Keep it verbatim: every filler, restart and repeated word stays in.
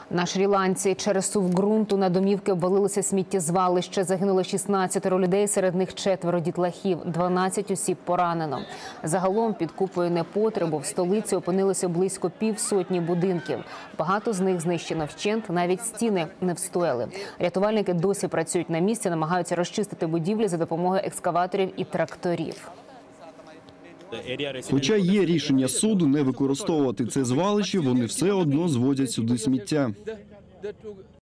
На Шрі-Ланці через сув ґрунту на домівки обвалилося сміттєзвалище. Загинуло шістнадцять людей, серед них четверо дітлахів, дванадцять осіб поранено. Загалом під купою непотребу в столиці опинилося близько півсотні будинків. Багато з них знищено вщент, навіть стіни не встояли. Рятувальники досі працюють на місці, намагаються розчистити будівлі за допомогою екскаваторів і тракторів. Хоча є рішення суду не використовувати це звалище, вони все одно звозять сюди сміття.